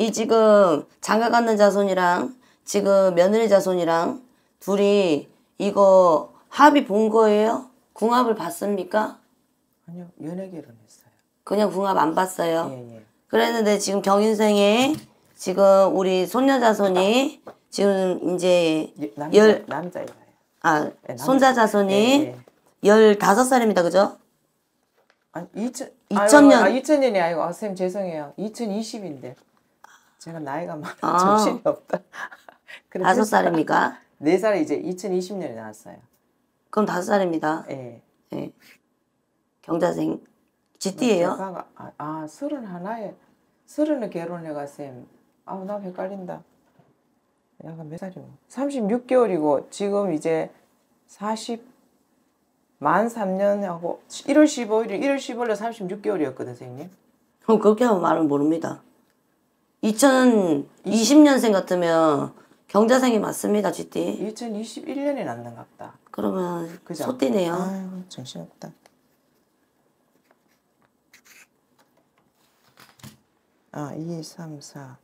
이 지금 장가 갖는 자손이랑 지금 며느리 자손이랑 둘이 이거 합의 본 거예요? 궁합을 봤습니까? 아니요, 연애 결혼했어요. 그냥 궁합 안 봤어요? 예, 예. 그랬는데 지금 경인생에 지금 우리 손녀 자손이 지금 이제 남자예요. 네, 손자 자손이 예, 예. 15살입니다. 그죠? 아니, 2000년. 2000년이 아니고, 선생님 죄송해요. 2020인데. 제가 나이가 많아 아. 정신이 없다. 5살입니까? 4살이 이제 2020년에 나왔어요. 그럼 5살입니다. 예. 예. 경자생. GT예요? 제가 31에 30에 결혼해가 쌤. 나 헷갈린다. 약간 몇 살이고? 36개월이고 지금 이제 만 3년하고 1월 15일에 36개월이었거든, 선생님. 그럼 그렇게 하면 말은 모릅니다. 2020년생 같으면 경자생이 맞습니다, GT. 2021년에 낳는가 보다. 그러면 그죠? 소띠네요. 아유, 정신없다. 아, 2, 3, 4.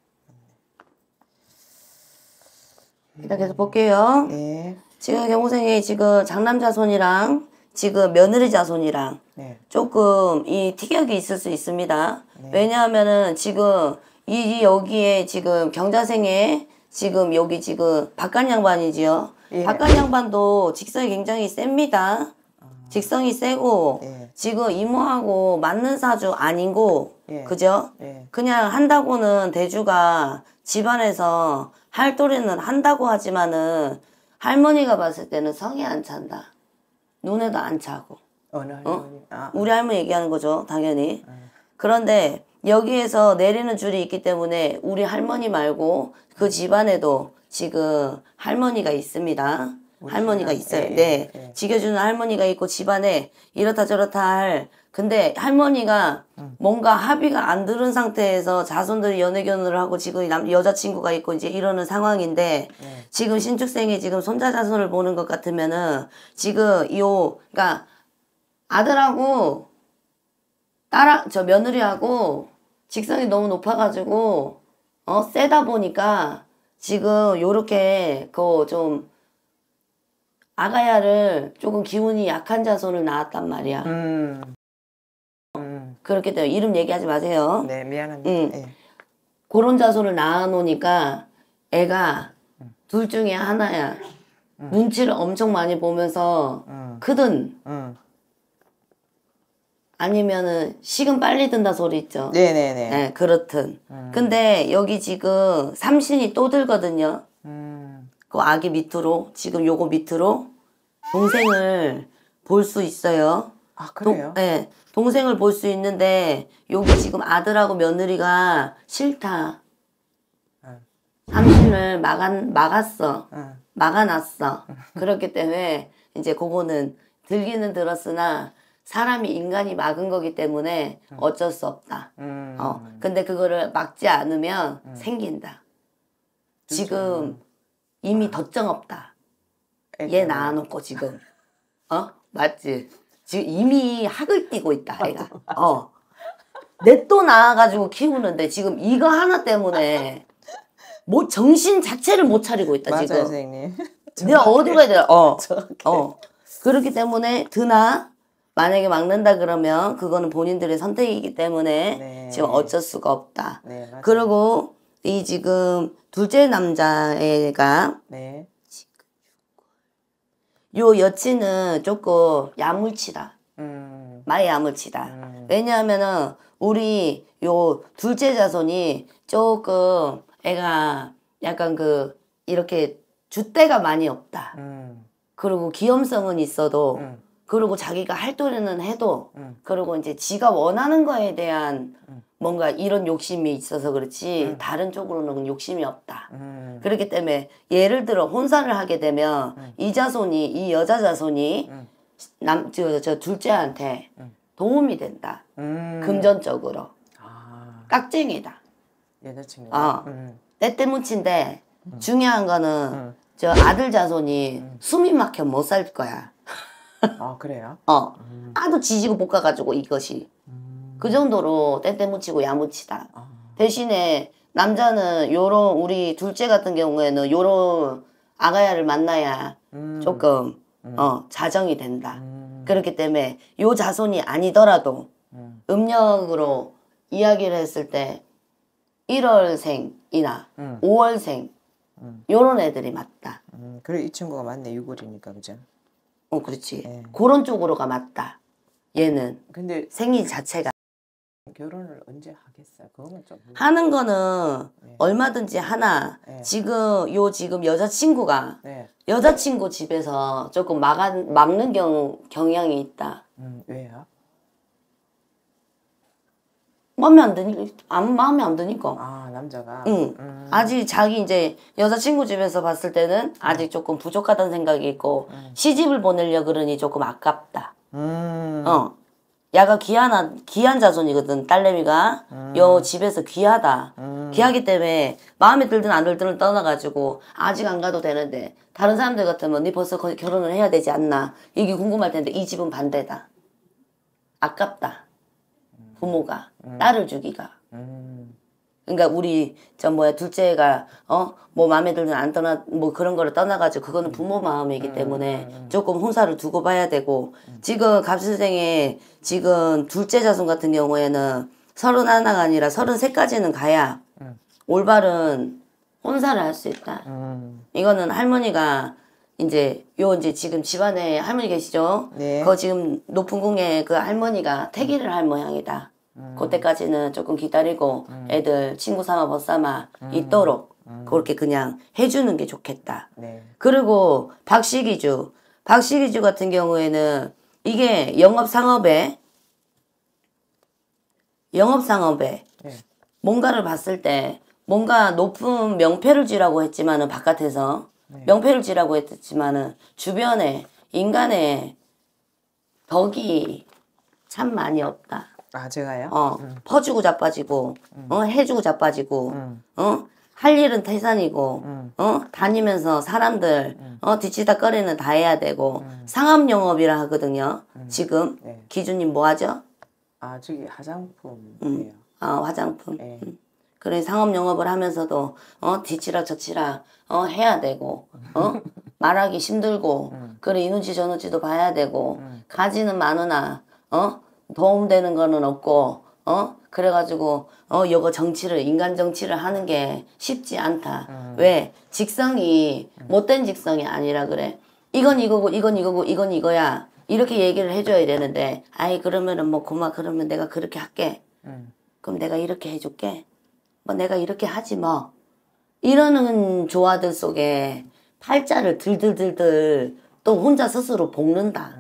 일단 계속 볼게요. 네. 지금 경호생이 지금 장남자손이랑 지금 며느리 자손이랑 네. 조금 이 티격이 있을 수 있습니다. 네. 왜냐하면은 지금 여기에 지금 경자생에 지금 여기 지금 박간 양반이지요. 예. 박간 양반도 직성이 굉장히 셉니다. 직성이 세고 예. 지금 이모하고 맞는 사주 아니고 예. 그죠? 예. 그냥 한다고는 대주가 집안에서 할도리는 한다고 하지만은 할머니가 봤을 때는 성에 안 찬다. 눈에도 안 차고. 어느 할머니? 우리 할머니 얘기하는 거죠, 당연히. 그런데 여기에서 내리는 줄이 있기 때문에 우리 할머니 말고 그 집안에도 지금 할머니가 있습니다. 할머니가 있어요. 네. 지켜주는 할머니가 있고 집안에 이렇다 저렇다 할 근데 할머니가 뭔가 합의가 안 들은 상태에서 자손들이 연애 결혼을 하고 지금 여자친구가 있고 이제 이러는 상황인데 지금 신축생이 지금 손자 자손을 보는 것 같으면은 지금 그러니까 아들하고 저 며느리하고 직성이 너무 높아가지고 세다 보니까 지금 요렇게 좀 아가야를 조금 기운이 약한 자손을 낳았단 말이야. 그렇기 때문에 이름 얘기하지 마세요. 네, 미안합니다. 예. 그런 자손을 낳아놓으니까 애가 둘 중에 하나야. 눈치를 엄청 많이 보면서 크든 아니면은 식은 빨리 든다 소리 있죠. 네네네. 네, 그렇든. 근데 여기 지금 삼신이 또 들거든요. 그 아기 밑으로 지금 요거 밑으로 동생을 볼 수 있어요. 아, 그래요? 네, 동생을 볼 수 있는데 여기 지금 아들하고 며느리가 싫다. 삼신을 막았어. 막아놨어. 그렇기 때문에 이제 그거는 들기는 들었으나 사람이 인간이 막은 거기 때문에 어쩔 수 없다. 근데 그거를 막지 않으면 생긴다. 지금 이미 덧정 없다. 얘 낳아놓고 지금. 맞지? 지금 이미 학을 띄고 있다, 애가. 내 또 낳아가지고 키우는데 지금 이거 하나 때문에 뭐 정신 자체를 못 차리고 있다, 맞아요, 지금. 선생님. 내가 어디 가야 돼? 그렇기 때문에 드나 만약에 막는다 그러면 그거는 본인들의 선택이기 때문에 네. 지금 어쩔 수가 없다. 네, 맞아요. 그리고 이 지금 둘째 남자애가 네. 요 여친은 조금 야물치다. 많이 야물치다. 왜냐하면은 우리 요 둘째 자손이 조금 애가 약간 이렇게 줏대가 많이 없다. 그리고 귀염성은 있어도 그리고 자기가 할 도리는 해도 그리고 이제 지가 원하는 거에 대한 뭔가 이런 욕심이 있어서 그렇지 다른 쪽으로는 욕심이 없다. 그렇기 때문에 예를 들어 혼사를 하게 되면 이 자손이 이 여자 자손이 저 둘째한테 도움이 된다. 금전적으로. 깍쟁이다. 여자친구가. 때때묻힌데 중요한 거는 저 아들 자손이 숨이 막혀 못 살 거야. 아, 그래요? 아도 지지고 볶아가지고 이것이 그 정도로 떼떼 묻히고 야무치다. 대신에 남자는 요런 우리 둘째 같은 경우에는 요런 아가야를 만나야 조금 자정이 된다. 그렇기 때문에 요 자손이 아니더라도 음력으로 이야기를 했을 때 1월생이나 5월생 요런 애들이 맞다. 그래 이 친구가 맞네 6월이니까 그죠? 그렇지. 네. 그런 쪽으로가 맞다. 얘는 근데 생일 자체가 결혼을 언제 하겠어요? 그거는 좀 하는 거는 네. 얼마든지 하나. 네. 지금 여자친구가 네. 여자친구 집에서 조금 막는 경향이 있다. 왜요? 마음에 안 드니까. 아 남자가. 응. 아직 자기 이제 여자친구 집에서 봤을 때는 아직 조금 부족하다는 생각이 있고 시집을 보내려 그러니 조금 아깝다. 야가 귀한 자손이거든. 딸내미가 요 집에서 귀하다. 귀하기 때문에 마음에 들든 안 들든 떠나가지고 아직 안 가도 되는데 다른 사람들 같으면 니 벌써 거의 결혼을 해야 되지 않나 이게 궁금할 텐데 이 집은 반대다. 아깝다. 부모가 딸을 주기가. 그러니까 우리 둘째가 뭐 마음에 들든 안 떠나 뭐 그런 거를 떠나가지고 그거는 부모 마음이기 때문에 조금 혼사를 두고 봐야 되고 지금 갑신생의 지금 둘째 자손 같은 경우에는 31가 아니라 33까지는 가야 올바른 혼사를 할 수 있다. 이거는 할머니가 이제 지금 집안에 할머니 계시죠? 네. 그 지금 높은 궁에 그 할머니가 태기를 할 모양이다. 그때까지는 조금 기다리고 애들 친구 삼아 벗삼아 있도록 그렇게 그냥 해주는 게 좋겠다. 네. 그리고 박씨기주 같은 경우에는 이게 영업상업에 네. 뭔가를 봤을 때 뭔가 높은 명패를 쥐라고 했지만은 바깥에서 명패를 쥐라고 했지만은 주변에 인간의 덕이 참 많이 없다. 아 제가요? 퍼주고 자빠지고 해주고 자빠지고 할 일은 태산이고 다니면서 사람들 뒤치다 꺼리는 다 해야 되고 상업영업이라 하거든요. 지금 네. 기준님 뭐 하죠? 아 저기 화장품이에요. 화장품. 네. 그래 상업영업을 하면서도 뒤치락 저치락 해야 되고 말하기 힘들고 그래 이 눈치 저 눈치도 봐야 되고 가지는 많으나 도움되는 거는 없고 그래가지고 요거 인간 정치를 하는 게 쉽지 않다. 왜? 직성이 못된 직성이 아니라 그래. 이건 이거고 이건 이거고 이건 이거야. 이렇게 얘기를 해줘야 되는데 아이 그러면은 뭐 고마 그러면 내가 그렇게 할게. 그럼 내가 이렇게 해줄게. 뭐 내가 이렇게 하지 뭐. 이러는 조화들 속에 팔자를 들들들들 또 혼자 스스로 볶는다.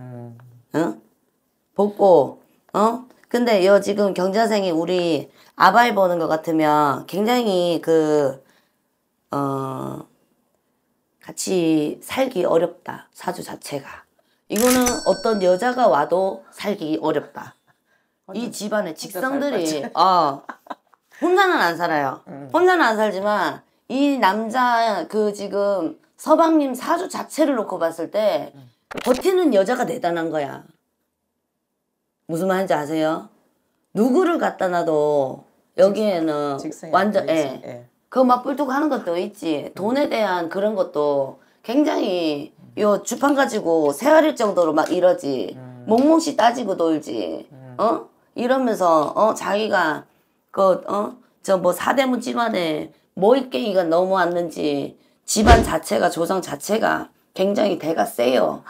볶고 근데 지금 경자생이 우리 아바이 보는 것 같으면 굉장히 같이 살기 어렵다. 사주 자체가. 이거는 어떤 여자가 와도 살기 어렵다. 이 집안의 직성들이 혼자는 안 살아요. 혼자는 안 살지만 이 남자 지금 서방님 사주 자체를 놓고 봤을 때 버티는 여자가 대단한 거야. 무슨 말인지 아세요? 누구를 갖다 놔도 여기에는 완전 그거 막 뿔뚝 하는 것도 있지. 돈에 대한 그런 것도 굉장히 요 주판 가지고 세아릴 정도로 막 이러지. 몽몽씨 따지고 놀지. 이러면서 자기가 저 뭐 사대문 집안에 뭐 있게이가 넘어왔는지 집안 자체가 조상 자체가 굉장히 대가 세요.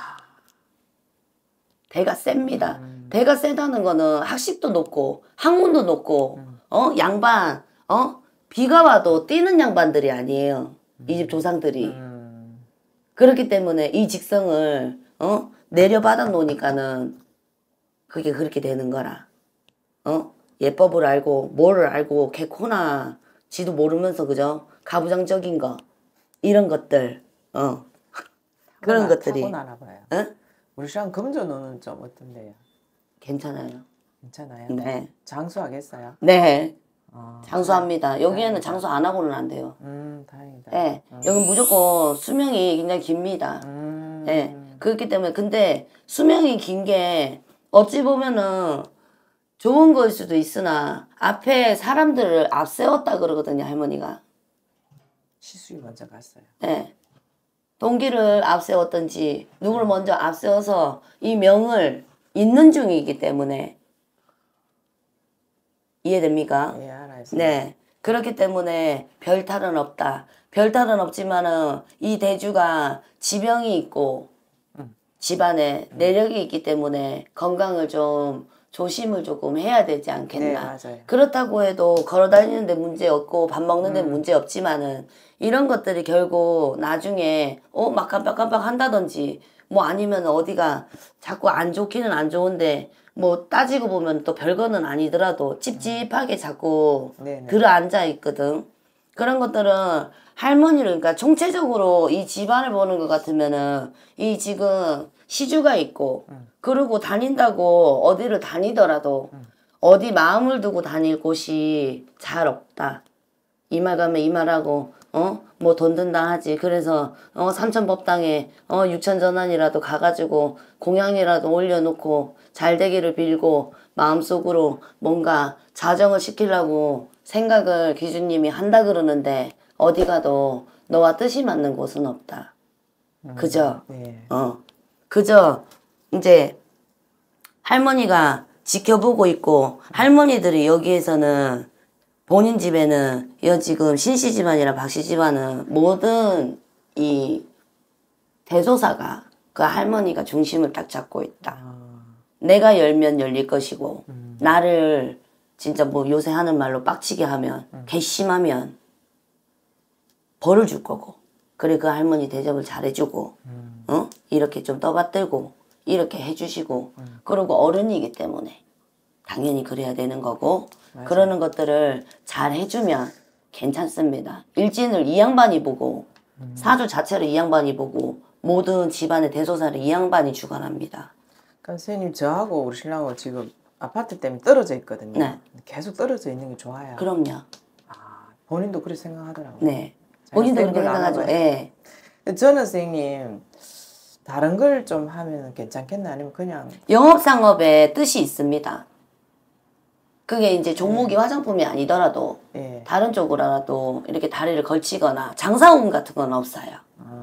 대가 셉니다. 대가 세다는 거는 학식도 높고 학문도 높고 양반 비가 와도 뛰는 양반들이 아니에요. 이 집 조상들이. 그렇기 때문에 이 직성을 내려받아 놓으니까는 그게 그렇게 되는 거라. 예법을 알고 뭐를 알고 개코나 지도 모르면서 그죠? 가부장적인 거 이런 것들 그런 것들이 타고나나 봐요. 우리 시랑 금전운은 좀 어떤데요? 괜찮아요. 괜찮아요? 네. 장수하겠어요? 네. 장수합니다. 여기에는 다행이다. 장수 안 하고는 안 돼요. 다행이다. 네. 여기 무조건 수명이 굉장히 깁니다. 네. 그렇기 때문에 근데 수명이 긴 게 어찌 보면은 좋은 거일 수도 있으나 앞에 사람들을 앞세웠다 그러거든요, 할머니가. 시숙이 먼저 갔어요. 네. 동기를 앞세웠든지 누구를 먼저 앞세워서 이 명을 잇는 중이기 때문에 이해됩니까? 예, 알아요. 네. 그렇기 때문에 별 탈은 없다. 별 탈은 없지만은 이 대주가 지병이 있고 집안에 내력이 있기 때문에 건강을 좀 조심을 조금 해야 되지 않겠나. 네, 맞아요. 그렇다고 해도 걸어다니는데 문제 없고 밥 먹는데 문제 없지만은 이런 것들이 결국 나중에 막 깜빡깜빡 한다든지 뭐 아니면 어디가 자꾸 안 좋기는 안 좋은데 뭐 따지고 보면 또 별거는 아니더라도 찝찝하게 자꾸 네네. 들어앉아 있거든. 그런 것들은 할머니를 그러니까 총체적으로 이 집안을 보는 것 같으면은 이 지금 시주가 있고 그러고 다닌다고 어디를 다니더라도 어디 마음을 두고 다닐 곳이 잘 없다. 이 말 가면 이 말하고 뭐 돈 든다 하지. 그래서 삼천법당에 6천 전환이라도 가가지고 공양이라도 올려놓고 잘 되기를 빌고 마음속으로 뭔가 자정을 시키려고 생각을 기주님이 한다 그러는데 어디 가도 너와 뜻이 맞는 곳은 없다. 그죠? 네. 그저 이제 할머니가 지켜보고 있고 할머니들이 여기에서는 본인 집에는 지금 신씨 집안이랑 박씨 집안은 모든 이 대소사가 그 할머니가 중심을 딱 잡고 있다. 내가 열면 열릴 것이고 나를 진짜 뭐 요새 하는 말로 빡치게 하면 괘씸하면 벌을 줄 거고 그래 그 할머니 대접을 잘해주고 이렇게 좀 떠받들고 이렇게 해주시고 그리고 어른이기 때문에 당연히 그래야 되는 거고 맞아요. 그러는 것들을 잘 해주면 괜찮습니다. 일진을 이 양반이 보고 사주 자체를 이 양반이 보고 모든 집안의 대소사를 이 양반이 주관합니다. 그러니까 선생님 저하고 우리 신랑하고 지금 아파트 때문에 떨어져 있거든요. 네. 계속 떨어져 있는 게 좋아요. 그럼요. 본인도 그렇게 생각하더라고요. 네. 본인도 그렇게 생각하죠. 예. 저는 선생님 다른 걸 좀 하면 괜찮겠나 아니면 그냥 영업상업에 뜻이 있습니다. 그게 이제 종목이 화장품이 아니더라도 예. 다른 쪽으로라도 이렇게 다리를 걸치거나 장사운 같은 건 없어요.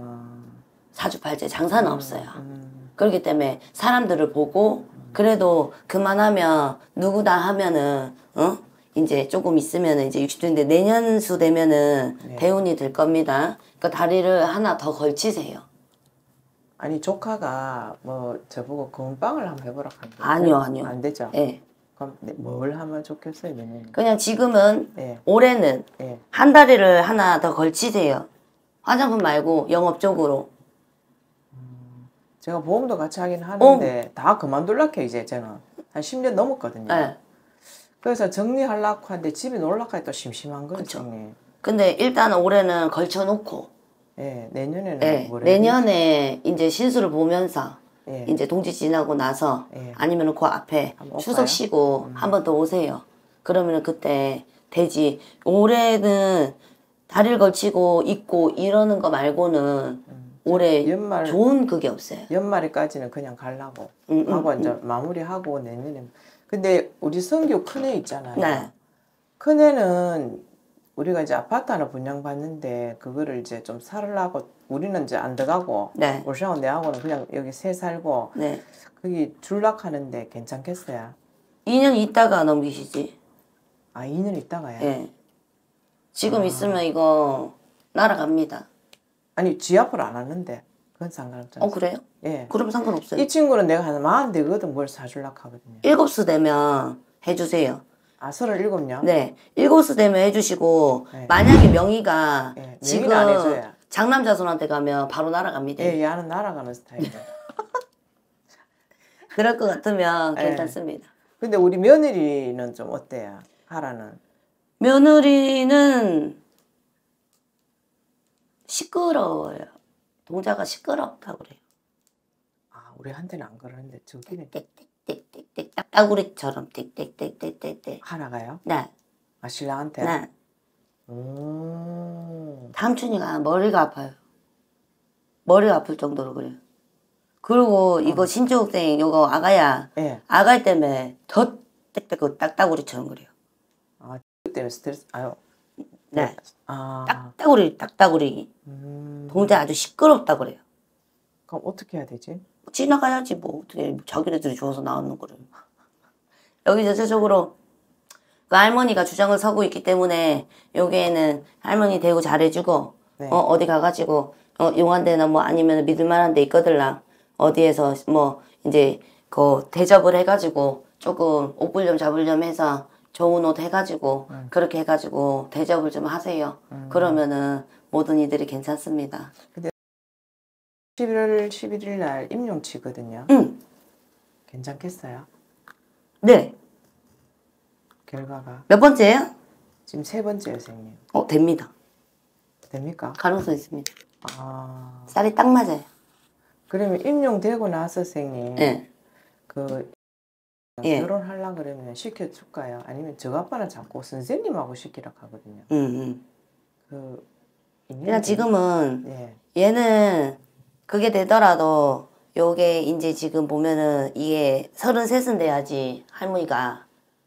사주팔제 장사는 없어요. 그렇기 때문에 사람들을 보고 그래도 그만하면 누구다 하면은 이제 조금 있으면은 이제 60대인데 내년수 되면은 네. 대운이 될 겁니다. 그러니까 다리를 하나 더 걸치세요. 아니 조카가 뭐 저보고 금방을 한번 해보라 하는데 아니요. 안 되죠. 예. 그럼 뭘 하면 좋겠어요, 내년에? 그냥 지금은 예. 올해는 예. 한 다리를 하나 더 걸치세요. 화장품 말고 영업 쪽으로. 제가 보험도 같이 하긴 하는데 다 그만둘라고 이제 제가 한 10년 넘었거든요. 예. 그래서 정리하려고 하는데 집에 놀라고 하니 또 심심한 거죠. 그쵸. 형님. 근데 일단 올해는 걸쳐놓고 예, 내년에는 예, 뭘 내년에 이제 신수를 보면서 예. 이제 동지 지나고 나서 예. 아니면 그 앞에 한번 추석 올까요? 쉬고 한 번 더 오세요. 그러면 그때 되지. 올해는 다리를 걸치고 있고 이러는 거 말고는 올해 연말 좋은 그게 없어요. 연말에까지는 그냥 가려고 하고 이제 마무리하고 내년에. 근데 우리 성규 큰애 있잖아요. 네. 큰애는 우리가 이제 아파트 하나 분양받는데 그거를 이제 좀 살으려고 우리는 이제 안 들어가고 네. 우리 형하고 내하고는 그냥 여기 새 살고 네. 거기 줄락 하는데 괜찮겠어요? 2년 있다가 넘기시지. 아 2년 있다가요? 예. 지금 있으면 이거 날아갑니다. 아니 지 앞으로 안 하는데 그건 상관없잖아요. 그래요? 예. 그럼 상관없어요. 이 친구는 내가 한 40대거든 뭘 사줄락 하거든요. 7수 되면 해주세요. 아 37요? 네. 7수 되면 해주시고 네. 만약에 명의가 네, 지금 명의는 안 해줘요. 장남자손한테 가면 바로 날아갑니다. 예, 얘는 날아가는 스타일이죠. 그럴 것 같으면 네. 괜찮습니다. 근데 우리 며느리는 좀 어때요? 하라는. 며느리는 시끄러워요. 동자가 시끄럽다고 그래요. 아, 우리한테는 안 그러는데 저기는 띡띡띡띡띡 딱따구리처럼 띡띡띡띡띡. 하나가요? 네. 아, 신랑한테? 네. 오. 삼촌이가 머리가 아파요. 머리가 아플 정도로 그래요. 그리고 이거 신조학생 이거 아가야. 예. 아가이 때문에 더 땡땡땡 그 딱따구리처럼 그래요. 아, 때문에 스트레스, 아유. 네. 아, 딱따구리. 동생 아주 시끄럽다 그래요. 그럼 어떻게 해야 되지? 지나가야지 뭐 어떻게 자기네들이 좋아서 나오는 거를. 여기 전체적으로 그 할머니가 주장을 서고 있기 때문에 여기에는 할머니 대우 잘해주고 네. 어디 가가지고 용한 데나 뭐 아니면 믿을만한 데 있거들랑 어디에서 뭐 이제 그 대접을 해가지고 조금 옷불 잡으려면 해서 좋은 옷 해가지고 그렇게 해가지고 대접을 좀 하세요. 그러면은 모든 이들이 괜찮습니다. 11월 11일 날 임용치거든요. 응. 괜찮겠어요? 네. 결과가 몇 번째예요? 지금 3번째요, 선생님. 됩니다. 됩니까? 가능성 있습니다. 아, 쌀이 딱 맞아요. 그러면 임용되고 나서 선생님 네. 그 예. 결혼하려 그러면 시켜줄까요? 아니면 저 아빠는 자꾸 선생님하고 시키라 하거든요. 그 그냥 지금은 예. 얘는 그게 되더라도 요게 이제 지금 보면은 이게 33은 돼야지 할머니가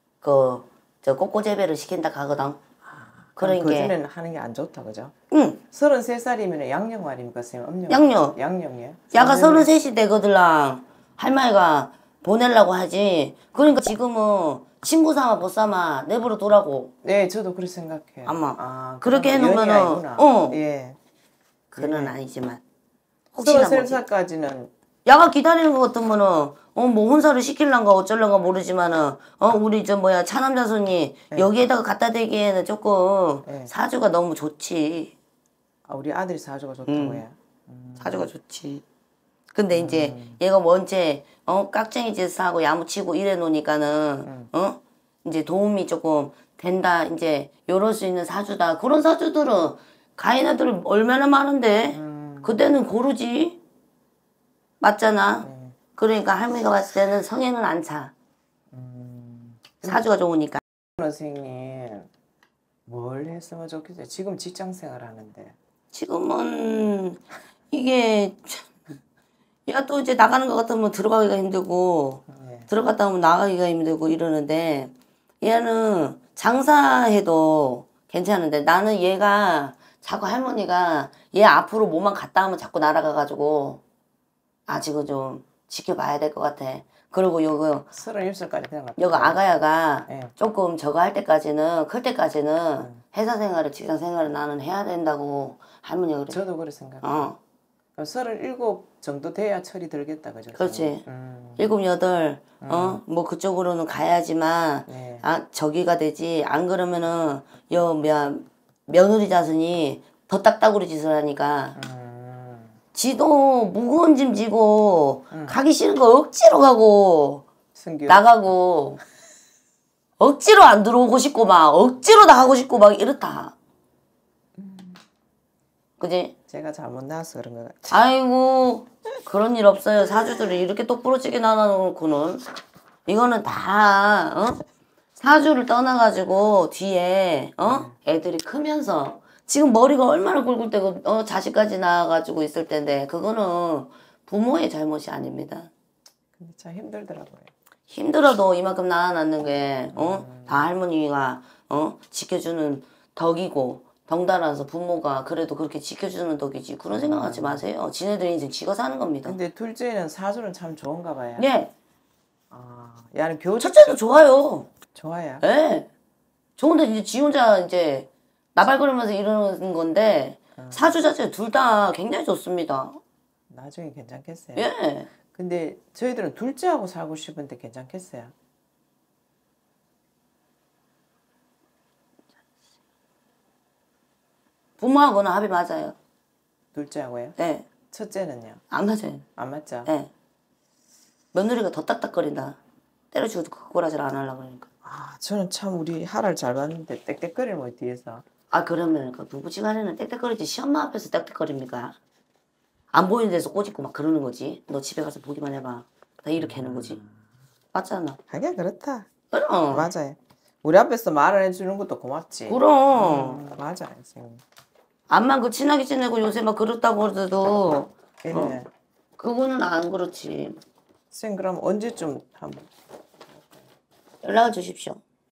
저 꼬꼬재배를 시킨다 하거든. 그럼 그러니까 그전에는 하는 게 안 좋다, 그죠? 응. 33살이면 양령 아닙니까, 선생님? 양령. 양령이에요? 야가 33이 되거들랑 할머니가 보내려고 하지. 그러니까 지금은 친구 삼아 못 삼아 내버려 두라고. 네, 저도 그렇게 생각해요. 아마. 아, 그렇게 해놓으면은 예. 그는 아니지만 혹시나 뭐지. 33살까지는 야가 기다리는 것 같으면은 뭐 혼사를 시킬란가 어쩔란가 모르지만은 우리 저 뭐야 차남자손이 여기에다가 갖다 대기에는 조금 사주가 너무 좋지. 아, 우리 아들이 사주가 좋다고 해요. 사주가 좋지. 근데 이제 얘가 원체 깍쟁이 짓을 하고 야무치고 이래 놓으니까는 이제 도움이 조금 된다. 이제 요럴 수 있는 사주다. 그런 사주들은 가인아들 얼마나 많은데 그때는 고르지. 맞잖아. 그러니까 할머니가 봤을 때는 성에는 안 차. 사주가 좋으니까. 선생님 뭘 했으면 좋겠어요? 지금 직장 생활 하는데. 지금은 이게 야 또 이제 나가는 것 같으면 들어가기가 힘들고 들어갔다 오면 나가기가 힘들고 이러는데 얘는 장사해도 괜찮은데 나는 얘가 자꾸 할머니가 얘 앞으로 뭐만 갔다 하면 자꾸 날아가가지고 아직은 좀 지켜봐야 될 것 같아. 그리고 요거 37살까지 그냥 요거 아가야가 네. 조금 저거 할 때까지는 클 때까지는 회사 생활을 직장 생활을 나는 해야 된다고 할머니가 그래. 저도 그렇게 생각해요. 37 정도 돼야 철이 들겠다, 그죠? 그렇지. 7, 8 뭐 그쪽으로는 가야지만 네. 저기가 되지. 안 그러면은 며느리 자손이 더 딱따구리 짓을 하니까 지도 무거운 짐 지고 가기 싫은 거 억지로 가고 승규. 나가고 억지로 안 들어오고 싶고 막 억지로 나가고 싶고 막 이렇다. 그지? 제가 잘못 나와서 그런 것 같아요. 아이고 그런 일 없어요. 사주들이 이렇게 똑부러지게 나눠놓고는 이거는 다 사주를 떠나가지고 뒤에 애들이 크면서 지금 머리가 얼마나 굵을 때고 자식까지 낳아가지고 있을 텐데 그거는 부모의 잘못이 아닙니다. 근데 참 힘들더라고요. 힘들어도 이만큼 낳아놨는 게 다 할머니가 지켜주는 덕이고 덩달아서 부모가 그래도 그렇게 지켜주는 덕이지 그런 생각하지 마세요. 지네들이 인생 지가 사는 겁니다. 근데 둘째는 사주는 참 좋은가 봐요. 예. 아, 야는 교직 첫째도 좋아요. 좋아요. 예. 좋은데 이제 지 혼자 이제 나발거리면서 이러는 건데 사주 자체 둘 다 굉장히 좋습니다. 나중에 괜찮겠어요. 예. 근데 저희들은 둘째하고 살고 싶은데 괜찮겠어요? 부모하고는 합이 맞아요. 둘째하고요? 예. 첫째는요? 안 맞아요. 안 맞죠? 예. 며느리가 더 딱딱거린다. 때려주고도 그 꼬라지를 안 하려고 그러니까. 아, 저는 참 우리 하라를 잘 봤는데 땡땡거리는 뭐 뒤에서. 그러면 그 부부지간에는 땡땡거리지 시엄마 앞에서 땡땡거립니까? 안 보이는 데서 꼬집고 막 그러는 거지. 너 집에 가서 보기만 해봐. 나 이렇게 하는 거지. 맞잖아. 하긴 그렇다. 그럼. 맞아요. 우리 앞에서 말을 해주는 것도 고맙지. 그럼. 맞아, 선생님. 암만 그 친하게 지내고 요새 막 그렇다고 그래도 네. 그거는 안 그렇지. 선생님 그럼 언제쯤 한번 연락을 주십시오.